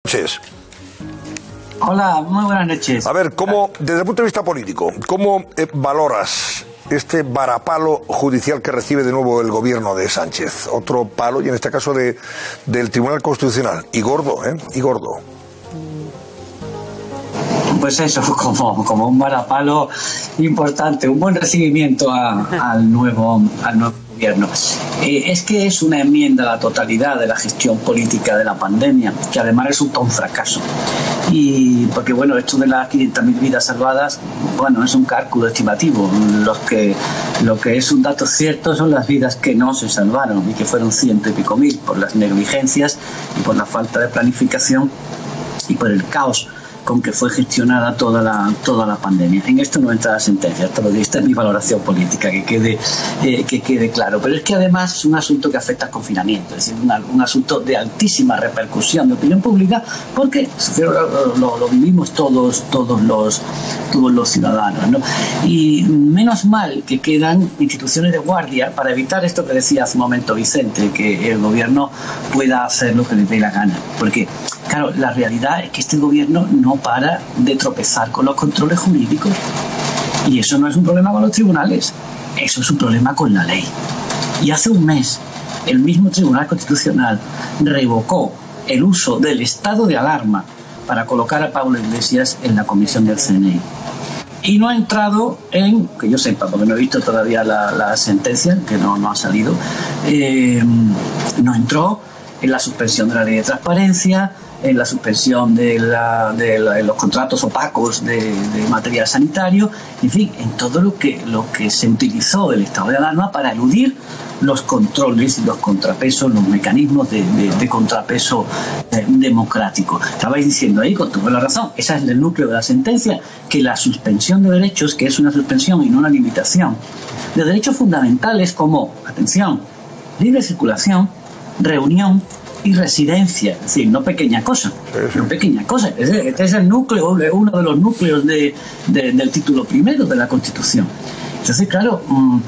noches. Hola, muy buenas noches. A ver, desde el punto de vista político, ¿cómo valoras este varapalo judicial que recibe de nuevo el gobierno de Sánchez? Otro palo, y en este caso del Tribunal Constitucional. Y gordo, Y gordo. Pues eso, como un varapalo importante, un buen recibimiento al nuevo gobierno. Es que es una enmienda a la totalidad de la gestión política de la pandemia, que además resulta un fracaso. Y porque, bueno, esto de las 500.000 vidas salvadas, bueno, es un cálculo estimativo. Lo que es un dato cierto son las vidas que no se salvaron y que fueron 100 y pico mil por las negligencias y por la falta de planificación y por el caos con que fue gestionada toda la pandemia. En esto no entra la sentencia, esta es mi valoración política, que quede claro. Pero es que además es un asunto que afecta al confinamiento, es decir, un asunto de altísima repercusión de opinión pública, porque lo vivimos todos los ciudadanos, ¿no? Y menos mal que quedan instituciones de guardia para evitar esto que decía hace un momento Vicente, que el gobierno pueda hacer lo que le dé la gana. Porque, claro, la realidad es que este gobierno no para de tropezar con los controles jurídicos, y eso no es un problema con los tribunales, eso es un problema con la ley. Y hace un mes el mismo Tribunal Constitucional revocó el uso del estado de alarma para colocar a Pablo Iglesias en la comisión del CNI. Y no ha entrado que yo sepa, porque no he visto todavía la sentencia, que no ha salido, no entró en la suspensión de la ley de transparencia, en la suspensión de los contratos opacos de material sanitario, en fin, en todo lo que se utilizó el estado de alarma para eludir los controles y los contrapesos, los mecanismos de contrapeso democrático. Estabais diciendo ahí, con toda la razón, esa es el núcleo de la sentencia, que la suspensión de derechos, que es una suspensión y no una limitación, de derechos fundamentales como, atención, libre circulación, reunión y residencia, es decir, no pequeña cosa, no pequeña cosa. Este es el núcleo, uno de los núcleos del título primero de la Constitución. Entonces, claro,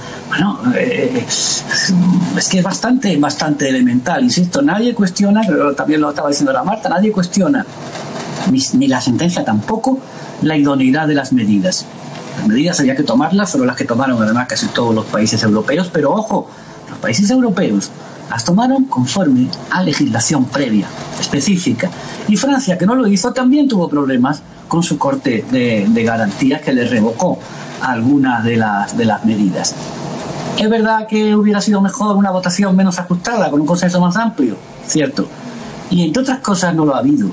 es que es bastante elemental. Insisto, nadie cuestiona, pero también lo estaba diciendo la Marta, nadie cuestiona, ni la sentencia tampoco, la idoneidad de las medidas. Las medidas había que tomarlas, fueron las que tomaron además casi todos los países europeos, pero ojo, los países europeos las tomaron conforme a legislación previa, específica. Y Francia, que no lo hizo, también tuvo problemas con su Corte de Garantías, que le revocó algunas de las medidas. ¿Es verdad que hubiera sido mejor una votación menos ajustada, con un consenso más amplio? Cierto. Y entre otras cosas no lo ha habido,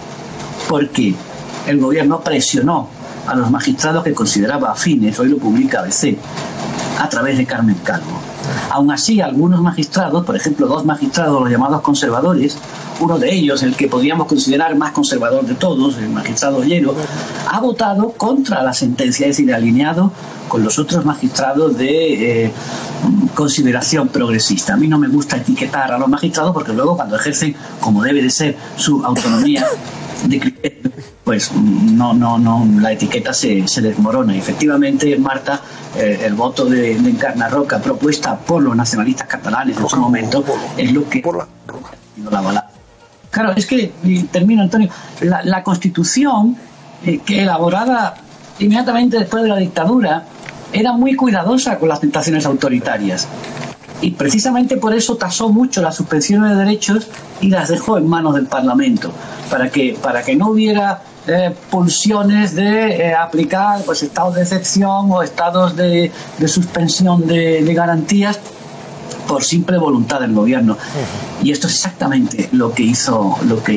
porque el gobierno presionó a los magistrados que consideraba afines, hoy lo publica ABC, a través de Carmen Calvo. Aún así, algunos magistrados, por ejemplo, 2 magistrados, los llamados conservadores, uno de ellos, el que podríamos considerar más conservador de todos, el magistrado Ollero, ha votado contra la sentencia, es decir, alineado con los otros magistrados de consideración progresista. A mí no me gusta etiquetar a los magistrados, porque luego cuando ejercen, como debe de ser, su autonomía de criterio, pues no, la etiqueta se desmorona. Y efectivamente, Marta, el voto de Encarna Roca, propuesta por los nacionalistas catalanes en su momento, es lo que la balanza. Claro, es que, y termino, Antonio, la Constitución, que elaborada inmediatamente después de la dictadura, era muy cuidadosa con las tentaciones autoritarias. Y precisamente por eso tasó mucho las suspensiones de derechos y las dejó en manos del Parlamento, para que no hubiera pulsiones de aplicar pues estados de excepción o estados de suspensión de garantías por simple voluntad del gobierno. Y esto es exactamente lo que hizo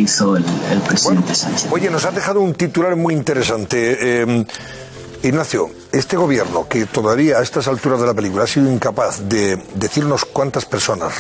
el presidente Sánchez. Oye, nos ha dejado un titular muy interesante. Ignacio, este gobierno, que todavía a estas alturas de la película ha sido incapaz de decirnos cuántas personas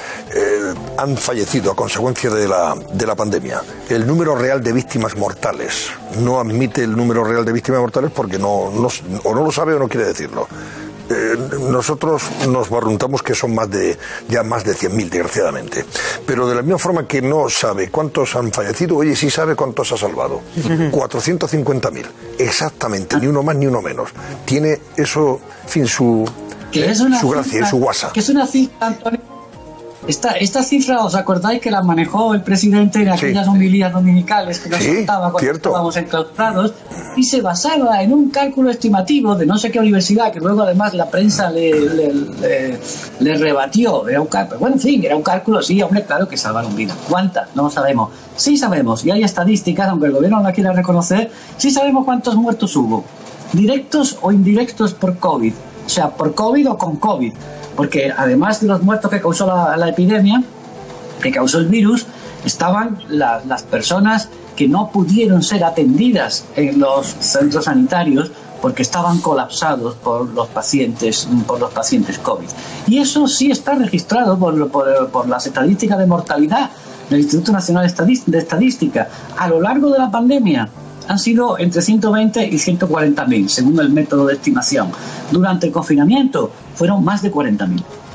han fallecido a consecuencia de la pandemia, el número real de víctimas mortales, no admite el número real de víctimas mortales porque o no lo sabe o no quiere decirlo. Nosotros nos barruntamos que son más de 100.000, desgraciadamente. Pero de la misma forma que no sabe cuántos han fallecido, oye, sí sabe cuántos ha salvado. 450.000. Exactamente, ni uno más ni uno menos. Tiene eso, en fin, su gracia y su guasa. Que es una cifra, Antonio, Esta cifra, ¿os acordáis que la manejó el presidente en aquellas homilías dominicales que nos contaba cuando estábamos enclaustrados? Y se basaba en un cálculo estimativo de no sé qué universidad, que luego además la prensa le rebatió. Era un cálculo, bueno, en fin, era un cálculo, sí, hombre, claro que salvaron vidas. ¿Cuántas? No lo sabemos. Sí sabemos, y hay estadísticas, aunque el gobierno no la quiera reconocer, sí sabemos cuántos muertos hubo, directos o indirectos por COVID. O sea, por COVID o con COVID. Porque además de los muertos que causó la epidemia, que causó el virus, estaban las personas que no pudieron ser atendidas en los centros sanitarios porque estaban colapsados por los pacientes COVID. Y eso sí está registrado por las estadísticas de mortalidad del Instituto Nacional de Estadística. A lo largo de la pandemia han sido entre 120 y 140.000, según el método de estimación. Durante el confinamiento fueron más de 40.000.